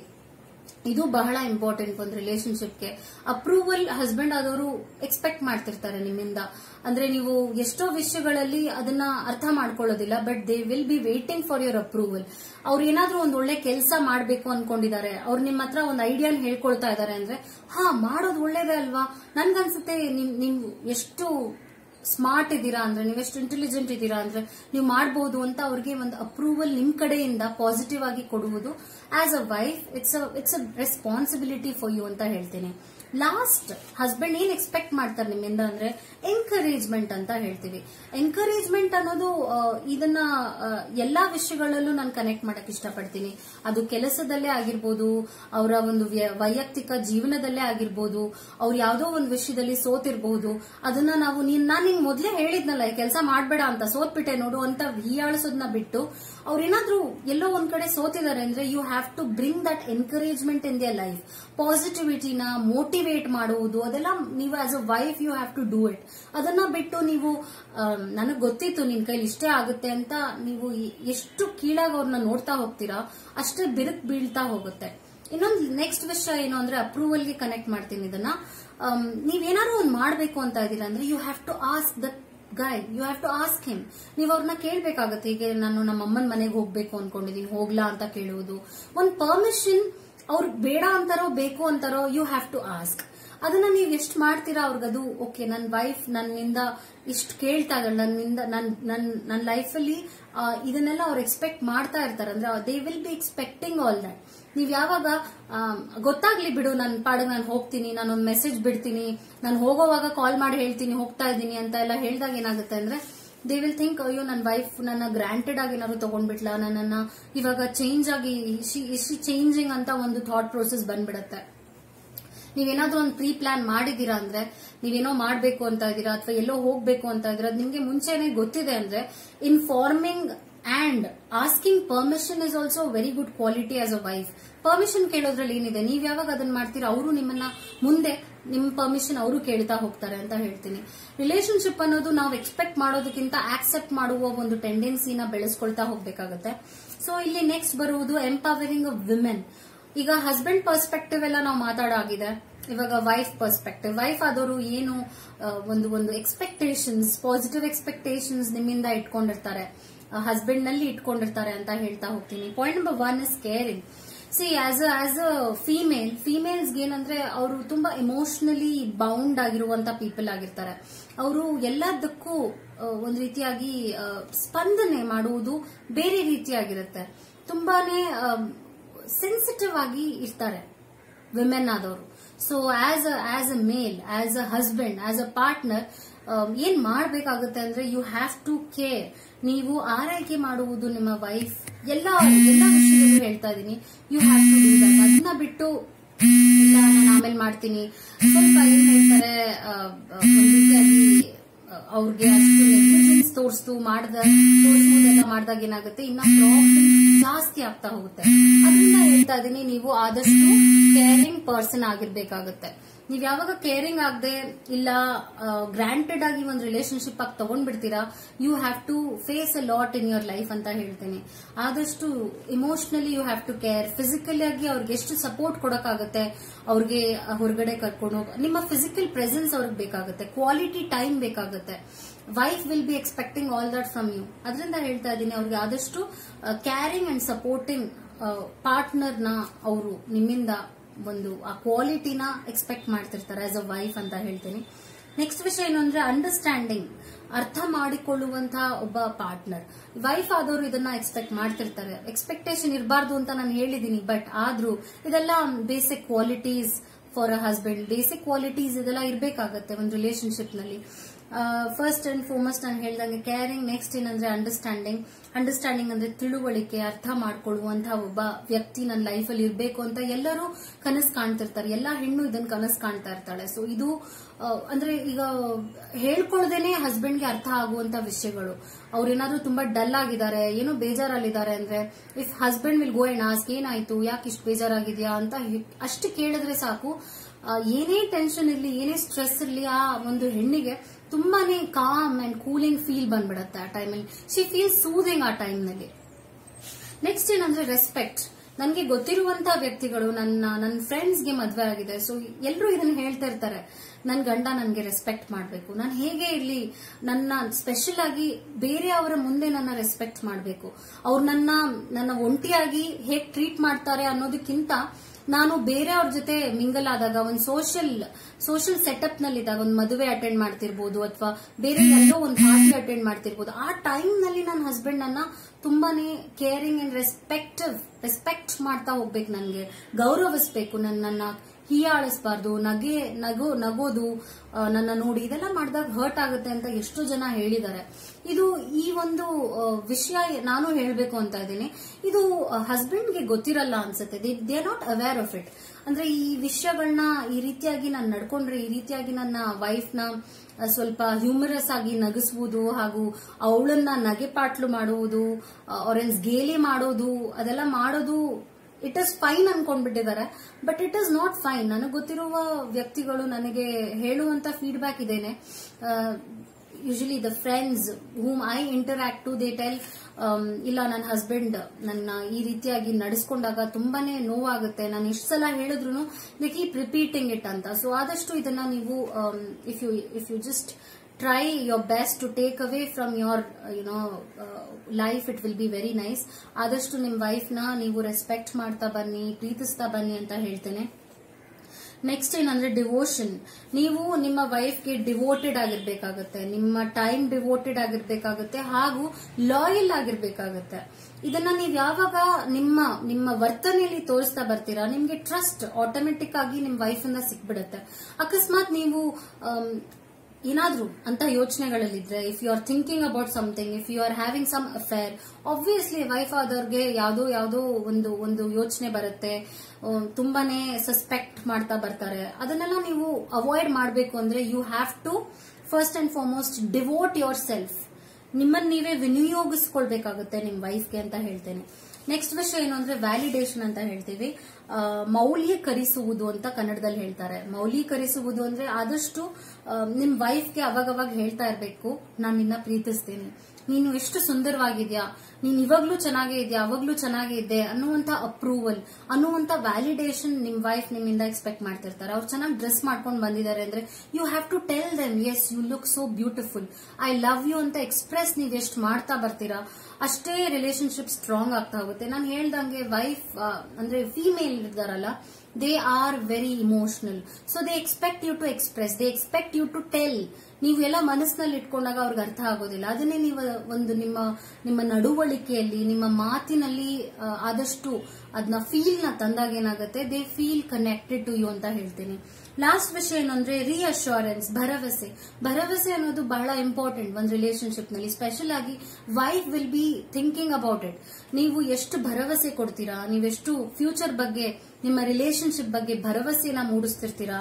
ಇದು ಬಹಳ ಇಂಪಾರ್ಟೆಂಟ್ ಒಂದು ರಿಲೇಶನ್ಶಿಪ್ಗೆ. ಅಪ್ರೂವಲ್ ಹಸ್ಬೆಂಡ್ ಆದವರು ಎಕ್ಸ್ಪೆಕ್ಟ್ ಮಾಡ್ತಿರ್ತಾರೆ ನಿಮ್ಮಿಂದ. ಅಂದ್ರೆ ನೀವು ಎಷ್ಟೋ ವಿಷಯಗಳಲ್ಲಿ ಅದನ್ನ ಅರ್ಥ ಮಾಡ್ಕೊಳ್ಳೋದಿಲ್ಲ, but they will be waiting for your approval. ಅವ್ರು ಏನಾದ್ರೂ ಒಂದು ಒಳ್ಳೆ ಕೆಲಸ ಮಾಡ್ಬೇಕು ಅನ್ಕೊಂಡಿದ್ದಾರೆ, ಅವ್ರು ನಿಮ್ಮ ಹತ್ರ ಒಂದು ಐಡಿಯಾನ ಹೇಳ್ಕೊಳ್ತಾ ಇದಾರೆ ಅಂದ್ರೆ, ಹಾ ಮಾಡೋದು ಒಳ್ಳೇದೇ ಅಲ್ವಾ, ನನ್ಗನ್ಸುತ್ತೆ ನೀವು ಎಷ್ಟು ಸ್ಮಾರ್ಟ್ ಇದ್ದೀರಾ ಅಂದ್ರೆ, ನೀವೆಷ್ಟು ಇಂಟೆಲಿಜೆಂಟ್ ಇದ್ದೀರಾ ಅಂದ್ರೆ ನೀವು ಮಾಡಬಹುದು ಅಂತ ಅವ್ರಿಗೆ ಒಂದು ಅಪ್ರೂವಲ್ ನಿಮ್ ಕಡೆಯಿಂದ ಪಾಸಿಟಿವ್ ಆಗಿ ಕೊಡುವುದು as a wife it's it's a responsibility for you ಅಂತ ಹೇಳ್ತೀನಿ. ಲಾಸ್ಟ್, ಹಸ್ಬೆಂಡ್ ಏನ್ ಎಕ್ಸ್ಪೆಕ್ಟ್ ಮಾಡ್ತಾರೆ ನಿಮ್ಮಿಂದ ಅಂದ್ರೆ ಎನ್ಕರೇಜ್ಮೆಂಟ್ ಅಂತ ಹೇಳ್ತೀವಿ. ಎನ್ಕರೇಜ್ಮೆಂಟ್ ಅನ್ನೋದು ಇದನ್ನ ಎಲ್ಲಾ ವಿಷಯಗಳಲ್ಲೂ ನಾನು ಕನೆಕ್ಟ್ ಮಾಡಕ್ ಇಷ್ಟಪಡ್ತೀನಿ. ಅದು ಕೆಲಸದಲ್ಲೇ ಆಗಿರ್ಬೋದು, ಅವರ ಒಂದು ವೈಯಕ್ತಿಕ ಜೀವನದಲ್ಲೇ ಆಗಿರ್ಬೋದು, ಅವ್ರು ಯಾವ್ದೋ ಒಂದು ವಿಷಯದಲ್ಲಿ ಸೋತಿರ್ಬಹುದು, ಅದನ್ನ ನಾವು ನೀನ್ ನಾನ್ ನಿಂಗ್ ಮೊದ್ಲೇ ಹೇಳಿದ್ನಲ್ಲ ಈ ಕೆಲಸ ಮಾಡ್ಬೇಡ ಅಂತ, ಸೋತ್ಬಿಟ್ಟೆ ನೋಡು ಅಂತ ಹೀಯಾಳಿಸೋದನ್ನ ಬಿಟ್ಟು, ಅವ್ರೇನಾದ್ರೂ ಎಲ್ಲೋ ಒಂದ್ ಕಡೆ ಸೋತಿದ್ದಾರೆ ಅಂದ್ರೆ you have to bring that encouragement in their life. ಪಾಸಿಟಿವಿಟಿನ ಮೋಟಿವೇಟ್ ಮಾಡುವುದು, ಅದೆಲ್ಲ ನೀವು as a wife you have to do it. ಅದನ್ನ ಬಿಟ್ಟು ನೀವು ನನಗ್ ಗೊತ್ತಿತ್ತು ನಿನ್ ಕೈಲಿ ಇಷ್ಟೇ ಆಗುತ್ತೆ ಅಂತ ನೀವು ಎಷ್ಟು ಕೀಳಾಗಿ ಅವ್ರನ್ನ ನೋಡ್ತಾ ಹೋಗ್ತೀರಾ, ಅಷ್ಟೇ ಬಿರುಕು ಬೀಳ್ತಾ ಹೋಗುತ್ತೆ. ಇನ್ನೊಂದು ನೆಕ್ಸ್ಟ್ ವಿಷಯ ಏನು ಅಂದ್ರೆ ಅಪ್ರೂವಲ್ಗೆ ಕನೆಕ್ಟ್ ಮಾಡ್ತೀನಿ ಇದನ್ನ. ನೀವೇನಾದ್ರು ಒಂದು ಮಾಡ್ಬೇಕು ಅಂತ ಇದೀರಾ ಅಂದ್ರೆ you have to ask that guy, you have to ask him. ನೀವು ಅವ್ರನ್ನ ಕೇಳ್ಬೇಕಾಗತ್ತೆ. ಹೀಗೆ ನಾನು ನಮ್ಮ ಅಮ್ಮನ ಮನೆಗೆ ಹೋಗ್ಬೇಕು ಅನ್ಕೊಂಡಿದೀನಿ, ಹೋಗ್ಲಾ ಅಂತ ಕೇಳುವುದು. ಒಂದ್ ಪರ್ಮಿಷನ್ ಅವ್ರು ಬೇಡ ಅಂತಾರೋ ಬೇಕು ಅಂತಾರೋ ಯು ಹ್ಯಾವ್ ಟು ಆಸ್ಕ್. ಅದನ್ನ ನೀವು ಎಷ್ಟು ಮಾಡ್ತೀರಾ ಅವ್ರಿಗದು ಓಕೆ, ನನ್ನ ವೈಫ್ ನನ್ನಿಂದ ಇಷ್ಟು ಕೇಳ್ತಾ ಇದ್ದಾಳೆ, ನನ್ನಿಂದ ನನ್ ನನ್ ನನ್ನ ಲೈಫಲ್ಲಿ ಇದನ್ನೆಲ್ಲ ಅವ್ರು ಎಕ್ಸ್ಪೆಕ್ಟ್ ಮಾಡ್ತಾ ಇರ್ತಾರೆ ಅಂದ್ರೆ they will be expecting all that. ನೀವ್ ಯಾವಾಗ ಗೊತ್ತಾಗ್ಲಿ ಬಿಡು, ನನ್ನ ಪಾಡಿಗೆ ನಾನು ಹೋಗ್ತೀನಿ, ನಾನೊಂದು ಮೆಸೇಜ್ ಬಿಡ್ತೀನಿ, ನಾನು ಹೋಗೋವಾಗ ಕಾಲ್ ಮಾಡಿ ಹೇಳ್ತೀನಿ ಹೋಗ್ತಾ ಇದ್ದೀನಿ ಅಂತ ಎಲ್ಲ ಹೇಳಿದಾಗ ಏನಾಗುತ್ತೆ ಅಂದ್ರೆ ದೇ ವಿಲ್ ಥಿಂಕ್ ಅಯ್ಯೋ ನನ್ನ ವೈಫ್ ನನ್ನ ಗ್ರಾಂಟೆಡ್ ಆಗಿ ಏನಾದ್ರು ತಗೊಂಡ್ಬಿಟ್ಲ, ನನ್ನನ್ನ ಇವಾಗ ಚೇಂಜ್ ಆಗಿ ಇಶಿ ಚೇಂಜಿಂಗ್ ಅಂತ ಒಂದು ಥಾಟ್ ಪ್ರೋಸೆಸ್ ಬಂದ್ಬಿಡತ್ತೆ. ನೀವೇನಾದ್ರೂ ಒಂದು ಪ್ರೀ ಪ್ಲಾನ್ ಮಾಡಿದೀರಾ ಅಂದ್ರೆ, ನೀವೇನೋ ಮಾಡ್ಬೇಕು ಅಂತ ಇದೀರಾ ಅಥವಾ ಎಲ್ಲೋ ಹೋಗ್ಬೇಕು ಅಂತ ಇದೀರಾ, ನಿಮ್ಗೆ ಮುಂಚೆನೆ ಗೊತ್ತಿದೆ ಅಂದ್ರೆ informing and asking permission is also very good quality as a wife. Permission ಕೇಳೋದ್ರಲ್ಲಿ ಏನಿದೆ, ನೀವ್ ಯಾವಾಗ ಅದನ್ನ ಮಾಡ್ತೀರಾ ಅವರು ನಿಮ್ಮನ್ನ ಮುಂದೆ ನಿಮ್ ಪರ್ಮಿಷನ್ ಅವರು ಕೇಳ್ತಾ ಹೋಗ್ತಾರೆ ಅಂತ ಹೇಳ್ತೀನಿ. ರಿಲೇಶನ್ಶಿಪ್ ಅನ್ನೋದು ನಾವು ಎಕ್ಸ್ಪೆಕ್ಟ್ ಮಾಡೋದಕ್ಕಿಂತ ಆಕ್ಸೆಪ್ಟ್ ಮಾಡುವ ಒಂದು ಟೆಂಡೆನ್ಸಿನ ಬೆಳೆಸ್ಕೊಳ್ತಾ ಹೋಗ್ಬೇಕಾಗುತ್ತೆ. ಸೊ ಇಲ್ಲಿ ನೆಕ್ಸ್ಟ್ ಬರುವುದು ಎಂಪವರಿಂಗ್ ವಿಮೆನ್. ಈಗ ಹಸ್ಬೆಂಡ್ ಪರ್ಸ್ಪೆಕ್ಟಿವ್ ಎಲ್ಲ ನಾವು ಮಾತಾಡಾಗಿದೆ, ಇವಾಗ ವೈಫ್ ಪರ್ಸ್ಪೆಕ್ಟಿವ್. ವೈಫ್ ಆದವರು ಏನು ಒಂದು ಒಂದು ಎಕ್ಸ್ಪೆಕ್ಟೇಷನ್ಸ್, ಪಾಸಿಟಿವ್ ಎಕ್ಸ್ಪೆಕ್ಟೇಷನ್ಸ್ ನಿಮ್ಮಿಂದ ಇಟ್ಕೊಂಡಿರ್ತಾರೆ, ಹಸ್ಬೆಂಡ್ ನಲ್ಲಿ ಇಟ್ಕೊಂಡಿರ್ತಾರೆ ಅಂತ ಹೇಳ್ತಾ ಹೋಗ್ತೀನಿ. Point number one is caring. See as as a female ಫೀಮೇಲ್ಸ್ಗೆ ಏನಂದ್ರೆ ಅವರು ತುಂಬಾ ಇಮೋಷನಲಿ ಬೌಂಡ್ ಆಗಿರುವಂತ ಪೀಪಲ್ ಆಗಿರ್ತಾರೆ. ಅವರು ಎಲ್ಲದಕ್ಕೂ ಒಂದು ರೀತಿಯಾಗಿ ಸ್ಪಂದನೆ ಮಾಡುವುದು ಬೇರೆ ರೀತಿಯಾಗಿರುತ್ತೆ. ತುಂಬಾನೇ ಸೆನ್ಸಿಟಿವ್ ಆಗಿ ಇರ್ತಾರೆ ವಿಮೆನ್ ಆದವರು. So as as a male, as a husband, as a partner ಏನ್ ಮಾಡಬೇಕಾಗುತ್ತೆ ಅಂದ್ರೆ ಯು ಹ್ಯಾವ್ ಟು ಕೇರ್. ನೀವು ಆರೈಕೆ ಮಾಡುವುದು ನಿಮ್ಮ ವೈಫ್ ಎಲ್ಲ ಎಲ್ಲ ವಿಷಯದಲ್ಲೂ ಹೇಳ್ತಾ ಇದೀನಿ, you have to do that. ಅದನ್ನ ಬಿಟ್ಟು ಇಲ್ಲ ನಾನು ಆಮೇಲೆ ಮಾಡ್ತೀನಿ, ಸ್ವಲ್ಪ ಏನ್ ಹೇಳ್ತಾರೆ ಒಂದು ರೀತಿಯಾಗಿ ಅವ್ರಿಗೆ ಅಷ್ಟು ನೆಗ್ಲಿಜೆನ್ಸ್ ತೋರಿಸ್ತು ಮಾಡ್ದ ತೋರಿಸುವುದೆಲ್ಲ ಮಾಡಿದಾಗ ಏನಾಗುತ್ತೆ, ಇನ್ನ ಪ್ರಾಬ್ಲಮ್ ಜಾಸ್ತಿ ಆಗ್ತಾ ಹೋಗುತ್ತೆ. ಅದರಿಂದ ಹೇಳ್ತಾ ಇದೀನಿ, ನೀವು ಆದಷ್ಟು ಕೇರಿಂಗ್ ಪರ್ಸನ್ ಆಗಿರ್ಬೇಕಾಗುತ್ತೆ. ನೀವ್ ಯಾವಾಗ ಕೇರಿಂಗ್ ಆಗದೆ ಇಲ್ಲ ಗ್ರಾಂಟೆಡ್ ಆಗಿ ಒಂದು ರಿಲೇಶನ್ಶಿಪ್ ಆಗಿ ತಗೊಂಡ್ಬಿಡ್ತೀರಾ, you have to face a lot in your life ಅಂತ ಹೇಳ್ತೀನಿ. ಆದಷ್ಟು emotionally you have to care. Physically ಆಗಿ ಅವ್ರಿಗೆ ಎಷ್ಟು ಸಪೋರ್ಟ್ ಕೊಡಕ್ಕಾಗುತ್ತೆ, ಅವ್ರಿಗೆ ಹೊರಗಡೆ ಕರ್ಕೊಂಡು ಹೋಗ, ನಿಮ್ಮ ಫಿಸಿಕಲ್ ಪ್ರೆಸೆನ್ಸ್ ಅವ್ರಿಗೆ ಬೇಕಾಗುತ್ತೆ, ಕ್ವಾಲಿಟಿ ಟೈಮ್ ಬೇಕಾಗುತ್ತೆ. Wife will be expecting all that from you. ಅದರಿಂದ ಹೇಳ್ತಾ ಇದ್ದೀನಿ, ಅವ್ರಿಗೆ ಆದಷ್ಟು ಕ್ಯಾರಿಂಗ್ ಅಂಡ್ ಸಪೋರ್ಟಿಂಗ್ ಪಾರ್ಟ್ನರ್ ನ ಅವರು ನಿಮ್ಮಿಂದ ಒಂದು ಆ ಕ್ವಾಲಿಟಿನ ಎಕ್ಸ್ಪೆಕ್ಟ್ ಮಾಡ್ತಿರ್ತಾರೆ ಆಸ್ ಅ ವೈಫ್ ಅಂತ ಹೇಳ್ತೀನಿ. ನೆಕ್ಸ್ಟ್ ವಿಷಯ ಏನು ಅಂದ್ರೆ ಅಂಡರ್ಸ್ಟ್ಯಾಂಡಿಂಗ್, ಅರ್ಥ ಮಾಡಿಕೊಳ್ಳುವಂತಹ ಒಬ್ಬ ಪಾರ್ಟ್ನರ್. ವೈಫ್ ಆದವರು ಇದನ್ನ ಎಕ್ಸ್ಪೆಕ್ಟ್ ಮಾಡ್ತಿರ್ತಾರೆ. ಎಕ್ಸ್ಪೆಕ್ಟೇಷನ್ ಇರಬಾರ್ದು ಅಂತ ನಾನು ಹೇಳಿದೀನಿ, ಬಟ್ ಆದ್ರೂ ಇದೆಲ್ಲ basic qualities for a husband. Basic qualities ಇದೆಲ್ಲ ಇರಬೇಕಾಗತ್ತೆ ಒಂದು ರಿಲೇಶನ್ಶಿಪ್ ನಲ್ಲಿ. ಫಸ್ಟ್ ಅಂಡ್ ಫಾರ್ಮೋಸ್ಟ್ ನಾನು ಹೇಳ್ದಂಗೆ ಕೇರಿಂಗ್. ನೆಕ್ಸ್ಟ್ ಏನಂದ್ರೆ ಅಂಡರ್ಸ್ಟ್ಯಾಂಡಿಂಗ್. ಅಂಡರ್ಸ್ಟ್ಯಾಂಡಿಂಗ್ ಅಂದ್ರೆ ತಿಳುವಳಿಕೆ, ಅರ್ಥ ಮಾಡ್ಕೊಳ್ಳುವಂತಹ ಒಬ್ಬ ವ್ಯಕ್ತಿ ನನ್ನ ಲೈಫ್ ಅಲ್ಲಿ ಇರಬೇಕು ಅಂತ ಎಲ್ಲರೂ ಕನಸು ಕಾಣ್ತಿರ್ತಾರೆ. ಎಲ್ಲಾ ಹೆಣ್ಣು ಇದನ್ನ ಕನಸು ಕಾಣ್ತಾ ಇರ್ತಾಳೆ. ಸೊ ಇದು ಅಂದ್ರೆ ಈಗ ಹೇಳ್ಕೊಳ್ದೇನೆ ಹಸ್ಬೆಂಡ್ಗೆ ಅರ್ಥ ಆಗುವಂತ ವಿಷಯಗಳು. ಅವ್ರೇನಾದ್ರೂ ತುಂಬಾ ಡಲ್ ಆಗಿದ್ದಾರೆ, ಏನೋ ಬೇಜಾರಲ್ಲಿದ್ದಾರೆ ಅಂದ್ರೆ if husband will go and ask ಏನಾಯ್ತು, ಯಾಕೆ ಇಷ್ಟು ಬೇಜಾರಾಗಿದ್ಯಾ ಅಂತ ಅಷ್ಟು ಕೇಳಿದ್ರೆ ಸಾಕು. ಏನೇ ಟೆನ್ಷನ್ ಇರ್ಲಿ, ಏನೇ ಸ್ಟ್ರೆಸ್ ಇರ್ಲಿ, ಆ ಒಂದು ಹೆಣ್ಣಿಗೆ ತುಂಬಾನೇ ಕಾಮ್ ಅಂಡ್ ಕೂಲಿಂಗ್ ಫೀಲ್ ಬಂದ್ಬಿಡುತ್ತೆ ಆ ಟೈಮಲ್ಲಿ. ಶಿ ಫೀಲ್ ಸೂದಿಂಗ್ ಆ ಟೈಮ್ ನಲ್ಲಿ. ನೆಕ್ಸ್ಟ್ ಏನಂದ್ರೆ ರೆಸ್ಪೆಕ್ಟ್. ನನ್ಗೆ ಗೊತ್ತಿರುವಂತಹ ವ್ಯಕ್ತಿಗಳು, ನನ್ನ ನನ್ನ ಫ್ರೆಂಡ್ಸ್ಗೆ ಮದ್ವೆ ಆಗಿದೆ, ಸೊ ಎಲ್ಲರೂ ಇದನ್ನ ಹೇಳ್ತಾ ಇರ್ತಾರೆ, ನನ್ ಗಂಡ ನನ್ಗೆ ರೆಸ್ಪೆಕ್ಟ್ ಮಾಡ್ಬೇಕು, ನಾನು ಹೇಗೆ ಇರ್ಲಿ ನನ್ನ ಸ್ಪೆಷಲ್ ಆಗಿ ಬೇರೆ ಅವರ ಮುಂದೆ ನನ್ನ ರೆಸ್ಪೆಕ್ಟ್ ಮಾಡ್ಬೇಕು, ಅವ್ರು ನನ್ನ ನನ್ನ ಒಂಟಿಯಾಗಿ ಹೇಗ್ ಟ್ರೀಟ್ ಮಾಡ್ತಾರೆ ಅನ್ನೋದಕ್ಕಿಂತ ನಾನು ಬೇರೆಯವ್ರ ಜೊತೆ ಮಿಂಗಲ್ ಆದಾಗ, ಒಂದು ಸೋಷಿಯಲ್ ಸೋಷಿಯಲ್ ಸೆಟಪ್ ನಲ್ಲಿ ಇದ್ದಾಗ, ಒಂದು ಮದುವೆ ಅಟೆಂಡ್ ಮಾಡ್ತಿರ್ಬೋದು ಅಥವಾ ಬೇರೆ ಎಲ್ಲೋ ಒಂದು ಪಾರ್ಟಿ ಅಟೆಂಡ್ ಮಾಡ್ತಿರ್ಬೋದು, ಆ ಟೈಮ್ ನಲ್ಲಿ ನನ್ನ ಹಸ್ಬೆಂಡ್ ಅನ್ನ ತುಂಬಾನೇ ಕೇರಿಂಗ್ ಅಂಡ್ ರೆಸ್ಪೆಕ್ಟಿವ್ ರೆಸ್ಪೆಕ್ಟ್ ಮಾಡ್ತಾ ಹೋಗ್ಬೇಕು, ನನ್ಗೆ ಗೌರವಿಸ್ಬೇಕು, ನನ್ನನ್ನ ಹೀಯಾಳಿಸಬಾರ್ದು, ನಗೆ ನಗೋ ನಗೋದು ನನ್ನ ನೋಡಿ ಇದೆಲ್ಲ ಮಾಡಿದಾಗ ಹರ್ಟ್ ಆಗುತ್ತೆ ಅಂತ ಎಷ್ಟು ಜನ ಹೇಳಿದ್ದಾರೆ. ಇದು ಈ ಒಂದು ವಿಷಯ ನಾನು ಹೇಳಬೇಕು ಅಂತ ಇದ್ದೀನಿ. ಇದು ಹಸ್ಬೆಂಡ್ಗೆ ಗೊತ್ತಿರಲ್ಲ ಅನ್ಸುತ್ತೆ, they are not aware of it. ಅಂದ್ರೆ ಈ ವಿಷಯಗಳನ್ನ ಈ ರೀತಿಯಾಗಿ ನಾನು ನಡ್ಕೊಂಡ್ರೆ, ಈ ರೀತಿಯಾಗಿ ನನ್ನ ವೈಫ್ ನ ಸ್ವಲ್ಪ ಹ್ಯೂಮರಸ್ ಆಗಿ ನಗಿಸುವುದು ಹಾಗೂ ಅವಳನ್ನ ನಗೆಪಾಟ್ಲು ಮಾಡುವುದು, ಆರೆನ್ಸ್ ಗೇಲಿ ಮಾಡೋದು, ಅದೆಲ್ಲ ಮಾಡೋದು ಇಟ್ ಇಸ್ ಫೈನ್ ಅನ್ಕೊಂಡ್ಬಿಟ್ಟಿದ್ದಾರೆ. But it is not fine. ನನಗೆ ಗೊತ್ತಿರುವ ವ್ಯಕ್ತಿಗಳು ನನಗೆ ಹೇಳುವಂತ ಫೀಡ್ಬ್ಯಾಕ್ ಇದೇನೆ. Usually the friends whom I interact to they tell, ಇಲ್ಲ ನನ್ನ ಹಸ್ಬೆಂಡ್ ನನ್ನ ಈ ರೀತಿಯಾಗಿ ನಡೆಸ್ಕೊಂಡಾಗ ತುಂಬಾನೇ ನೋವಾಗುತ್ತೆ, ನಾನು ಎಷ್ಟು ಸಲ ಹೇಳಿದ್ರು ದೇ ಕೀಪ್ ರಿಪೀಟಿಂಗ್ ಇಟ್ ಅಂತ. ಸೊ ಆದಷ್ಟು ಇದನ್ನ ನೀವು if you if you just try your best to take away from your uh, you know uh, life, it will be very nice. ಆದಷ್ಟು ನಿಮ್ ವೈಫ್ ನ ನೀವು ರೆಸ್ಪೆಕ್ಟ್ ಮಾಡ್ತಾ ಬನ್ನಿ, ಪ್ರೀತಿಸ್ತಾ ಬನ್ನಿ ಅಂತ ಹೇಳ್ತೇನೆ. ನೆಕ್ಸ್ಟ್ ಏನಂದ್ರೆ ಡಿವೋಷನ್. ನೀವು ನಿಮ್ಮ ವೈಫ್ಗೆ ಡಿವೋಟೆಡ್ ಆಗಿರ್ಬೇಕಾಗತ್ತೆ, ನಿಮ್ಮ ಟೈಮ್ ಡಿವೋಟೆಡ್ ಆಗಿರ್ಬೇಕಾಗತ್ತೆ ಹಾಗೂ ಲಾಯಲ್ ಆಗಿರ್ಬೇಕಾಗತ್ತೆ. ಇದನ್ನ ನೀವು ಯಾವಾಗ ನಿಮ್ಮ ನಿಮ್ಮ ವರ್ತನೆಯಲ್ಲಿ ತೋರಿಸ್ತಾ ಬರ್ತೀರಾ, ನಿಮ್ಗೆ ಟ್ರಸ್ಟ್ ಆಟೋಮೆಟಿಕ್ ಆಗಿ ನಿಮ್ ವೈಫ್ ಇಂದ ಸಿಕ್ಬಿಡುತ್ತೆ. ಅಕಸ್ಮಾತ್ ನೀವು ಏನಾದ್ರೂ ಅಂತ ಯೋಚನೆಗಳಲ್ಲಿದ್ರೆ, if you are thinking about something, if you are having some affair, obviously wife ಆದವ್ರಿಗೆ ಯಾವ್ದೋ ಯಾವ್ದೋ ಒಂದು ಒಂದು ಯೋಚನೆ ಬರುತ್ತೆ, ತುಂಬಾನೇ ಸಸ್ಪೆಕ್ಟ್ ಮಾಡ್ತಾ ಬರ್ತಾರೆ. ಅದನ್ನೆಲ್ಲ ನೀವು ಅವಾಯ್ಡ್ ಮಾಡಬೇಕು ಅಂದ್ರೆ you have to first and foremost devote yourself. ನಿಮ್ಮನ್ನ ನೀವೇ ವಿನಿಯೋಗಿಸ್ಕೊಳ್ಬೇಕಾಗುತ್ತೆ ನಿಮ್ ವೈಫ್ಗೆ ಅಂತ ಹೇಳ್ತೇನೆ. ನೆಕ್ಸ್ಟ್ ವಿಷಯ ಏನು ಅಂದ್ರೆ ವ್ಯಾಲಿಡೇಷನ್ ಅಂತ ಹೇಳ್ತೀವಿ. ಮೌಲ್ಯೀಕರಿಸುವುದು ಅಂತ ಕನ್ನಡದಲ್ಲಿ ಹೇಳ್ತಾರೆ. ಮೌಲ್ಯೀಕರಿಸುವುದು ಅಂದ್ರೆ ಆದಷ್ಟು ನಿಮ್ ವೈಫ್ಗೆ ಅವಾಗವಾಗ ಹೇಳ್ತಾ ಇರ್ಬೇಕು, ನಾನು ನಿನ್ನ ಪ್ರೀತಿಸ್ತೀನಿ, ನೀನು ಎಷ್ಟು ಸುಂದರವಾಗಿದ್ಯಾ, ನೀನ್ ಇವಾಗ್ಲೂ ಚೆನ್ನಾಗೇ ಇದೆಯಾ, ಅವಾಗ್ಲೂ ಚೆನ್ನಾಗೇ ಇದೆ ಅನ್ನುವಂತ ಅಪ್ರೂವಲ್, ಅನ್ನುವಂತ ವ್ಯಾಲಿಡೇಷನ್ ನಿಮ್ ವೈಫ್ ನಿಮ್ಮಿಂದ ಎಕ್ಸ್ಪೆಕ್ಟ್ ಮಾಡ್ತಿರ್ತಾರೆ. ಅವ್ರು ಚೆನ್ನಾಗಿ ಡ್ರೆಸ್ ಮಾಡ್ಕೊಂಡು ಬಂದಿದ್ದಾರೆ ಅಂದ್ರೆ you have to tell them, as you look so beautiful, I love you ಅಂತ ಎಕ್ಸ್ಪ್ರೆಸ್ ನೀವ್ ಎಷ್ಟು ಮಾಡ್ತಾ ಬರ್ತೀರಾ ಅಷ್ಟೇ ರಿಲೇಶನ್ಶಿಪ್ ಸ್ಟ್ರಾಂಗ್ ಆಗ್ತಾ ಹೋಗುತ್ತೆ. ನಾನು ಹೇಳ್ದಂಗೆ ವೈಫ್ ಅಂದ್ರೆ ಫಿಮೇಲ್ ಇದ್ದಾರಲ್ಲ, they are very emotional. So they expect you to express, they expect you to tell. ನೀವು ಎಲ್ಲ ಮನಸ್ಸಿನಲ್ಲಿ ಇಟ್ಕೊಂಡಾಗ ಅವ್ರಿಗೆ ಅರ್ಥ ಆಗೋದಿಲ್ಲ. ಅದನ್ನೇ ನೀವು ಒಂದು ನಿಮ್ಮ ನಿಮ್ಮ ನಡವಳಿಕೆಯಲ್ಲಿ, ನಿಮ್ಮ ಮಾತಿನಲ್ಲಿ ಆದಷ್ಟು ಅದನ್ನ ಫೀಲ್ ನ ತಂದಾಗ ಏನಾಗುತ್ತೆ, they feel connected to you ಅಂತ ಹೇಳ್ತೀನಿ. ಲಾಸ್ಟ್ ವಿಷಯ ಏನಂದ್ರೆ ರಿಅಶ್ಯೂರೆನ್ಸ್, ಭರವಸೆ. ಭರವಸೆ ಅನ್ನೋದು ಬಹಳ ಇಂಪಾರ್ಟೆಂಟ್ ಒಂದು ರಿಲೇಶನ್ಶಿಪ್ ನಲ್ಲಿ. ಸ್ಪೆಷಲ್ ಆಗಿ wife will be thinking about it. ನೀವು ಎಷ್ಟು ಭರವಸೆ ಕೊಡ್ತೀರಾ, ನೀವೆಷ್ಟು ಫ್ಯೂಚರ್ ಬಗ್ಗೆ, ನಿಮ್ಮ ರಿಲೇಶನ್ಶಿಪ್ ಬಗ್ಗೆ ಭರವಸೆನ ಮೂಡಿಸ್ತಿರ್ತೀರಾ,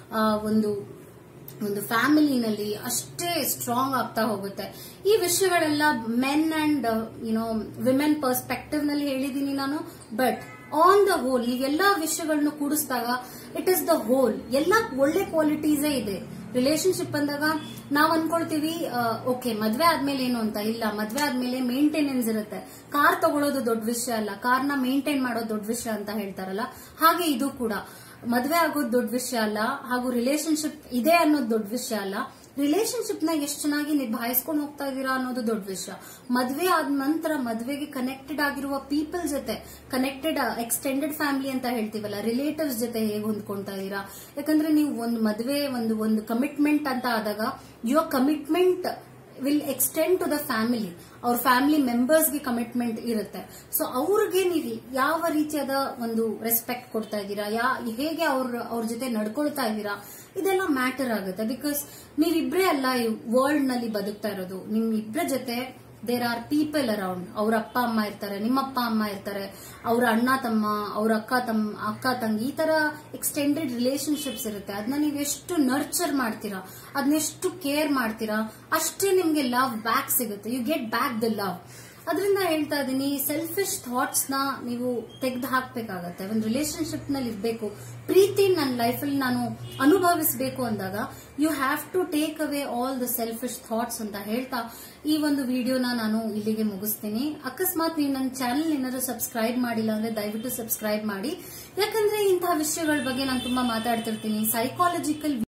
ಒಂದು ಒಂದು ಫ್ಯಾಮಿಲಿನಲ್ಲಿ ಅಷ್ಟೇ ಸ್ಟ್ರಾಂಗ್ ಆಗ್ತಾ ಹೋಗುತ್ತೆ. ಈ ವಿಷಯಗಳೆಲ್ಲ men and you know women perspective ನಲ್ಲಿ ಹೇಳಿದೀನಿ ನಾನು. ಬಟ್ ಆನ್ ದ ಹೋಲ್ ನೀವೆಲ್ಲಾ ವಿಷಯಗಳನ್ನು ಕೂಡಿಸಿದಾಗ ಇಟ್ ಇಸ್ ದ ಹೋಲ್. ಎಲ್ಲ ಒಳ್ಳೆ ಕ್ವಾಲಿಟೀಸೇ ಇದೆ ರಿಲೇಶನ್ಶಿಪ್ ಅಂದಾಗ. ನಾವ್ ಅನ್ಕೊಳ್ತೀವಿ ಓಕೆ ಮದ್ವೆ ಆದ್ಮೇಲೆ ಏನು ಅಂತ. ಇಲ್ಲ, ಮದ್ವೆ ಆದ್ಮೇಲೆ ಮೇಂಟೆನೆನ್ಸ್ ಇರುತ್ತೆ. ಕಾರ್ ತಗೊಳ್ಳೋದು ದೊಡ್ಡ ವಿಷಯ ಅಲ್ಲ, ಕಾರ್ನ ಮೇಂಟೈನ್ ಮಾಡೋದು ದೊಡ್ಡ ವಿಷಯ ಅಂತ ಹೇಳ್ತಾರಲ್ಲ, ಹಾಗೆ ಇದು ಕೂಡ ಮದ್ವೆ ಆಗೋದು ದೊಡ್ಡ ವಿಷಯ ಅಲ್ಲ, ಹಾಗೂ ರಿಲೇಶನ್ಶಿಪ್ ಇದೆ ಅನ್ನೋದು ದೊಡ್ಡ ವಿಷಯ ಅಲ್ಲ. ರಿಲೇಶನ್ಶಿಪ್ ನ ಎಷ್ಟು ಚೆನ್ನಾಗಿ ನಿಭಾಯಿಸ್ಕೊಂಡು ಹೋಗ್ತಾ ಇದೀರಾ ಅನ್ನೋದು ದೊಡ್ಡ ವಿಷಯ. ಮದ್ವೆ ಆದ ನಂತರ ಮದ್ವೆಗೆ ಕನೆಕ್ಟೆಡ್ ಆಗಿರುವ ಪೀಪಲ್ ಜೊತೆ, ಕನೆಕ್ಟೆಡ್ ಎಕ್ಸ್ಟೆಂಡೆಡ್ ಫ್ಯಾಮಿಲಿ ಅಂತ ಹೇಳ್ತೀವಲ್ಲ, ರಿಲೇಟಿವ್ಸ್ ಜೊತೆ ಹೇಗೆ ಹೊಂದ್ಕೊಂತಾ ಇದೀರಾ. ಯಾಕಂದ್ರೆ ನೀವು ಒಂದು ಮದ್ವೆ ಒಂದು ಒಂದು ಕಮಿಟ್ಮೆಂಟ್ ಅಂತ ಆದಾಗ your commitment will extend to the family. ಅವ್ರ ಫ್ಯಾಮಿಲಿ ಮೆಂಬರ್ಸ್ಗೆ ಕಮಿಟ್ಮೆಂಟ್ ಇರುತ್ತೆ. ಸೊ ಅವ್ರಿಗೆ ನೀವು ಯಾವ ರೀತಿಯಾದ ಒಂದು ರೆಸ್ಪೆಕ್ಟ್ ಕೊಡ್ತಾ ಇದ್ದೀರಾ, ಯಾ ಹೇಗೆ ಅವ್ರ ಅವ್ರ ಜೊತೆ ನಡ್ಕೊಳ್ತಾ ಇದ್ದೀರಾ, ಇದೆಲ್ಲ ಮ್ಯಾಟರ್ ಆಗುತ್ತೆ. ಬಿಕಾಸ್ ನೀವಿಬ್ರೇ ಅಲ್ಲ ಈ ವರ್ಲ್ಡ್ ನಲ್ಲಿ ಬದುಕ್ತಾ ಇರೋದು, ನಿಮ್ ಇಬ್ರ ಜೊತೆ ದೇರ್ ಆರ್ ಪೀಪಲ್ ಅರೌಂಡ್. ಅವ್ರ ಅಪ್ಪ ಅಮ್ಮ ಇರ್ತಾರೆ, ನಿಮ್ಮ ಅಪ್ಪ ಅಮ್ಮ ಇರ್ತಾರೆ, ಅವ್ರ ಅಣ್ಣ ತಮ್ಮ, ಅವ್ರ ಅಕ್ಕ ತಮ್ಮ ಅಕ್ಕ ತಂಗಿ, ಈ ತರ ಎಕ್ಸ್ಟೆಂಡೆಡ್ ರಿಲೇಶನ್ಶಿಪ್ಸ್ ಇರುತ್ತೆ. ಅದನ್ನ ನೀವು ಎಷ್ಟು ನರ್ಚರ್ ಮಾಡ್ತೀರಾ, ಅದನ್ನೆಷ್ಟು ಕೇರ್ ಮಾಡ್ತೀರಾ, ಅಷ್ಟೇ ನಿಮ್ಗೆ ಲವ್ ಬ್ಯಾಕ್ ಸಿಗುತ್ತೆ. You get back the love. ಅದರಿಂದ ಹೇಳ್ತಾ ಇದೀನಿ, ಸೆಲ್ಫಿಶ್ ಥಾಟ್ಸ್ ನ ನೀವು ತೆಗೆದು ಹಾಕ್ಬೇಕಾಗತ್ತೆ. ಒಂದು ರಿಲೇಶನ್ಶಿಪ್ ನಲ್ಲಿ ಇರ್ಬೇಕು, ಪ್ರೀತಿ ನನ್ನ ಲೈಫಲ್ಲಿ ನಾನು ಅನುಭವಿಸಬೇಕು ಅಂದಾಗ you have to take away all the selfish thoughts ಅಂತ ಹೇಳ್ತಾ ಈ ಒಂದು ವಿಡಿಯೋನ ನಾನು ಇಲ್ಲಿಗೆ ಮುಗಿಸ್ತೀನಿ. ಅಕಸ್ಮಾತ್ ನೀವು ನನ್ನ ಚಾನೆಲ್ ಏನಾದ್ರು ಸಬ್ಸ್ಕ್ರೈಬ್ ಮಾಡಿಲ್ಲ ಅಂದ್ರೆ ದಯವಿಟ್ಟು ಸಬ್ಸ್ಕ್ರೈಬ್ ಮಾಡಿ. ಯಾಕಂದ್ರೆ ಇಂತಹ ವಿಷಯಗಳ ಬಗ್ಗೆ ನಾನು ತುಂಬಾ ಮಾತಾಡ್ತಿರ್ತೀನಿ. ಸೈಕಾಲಜಿಕಲ್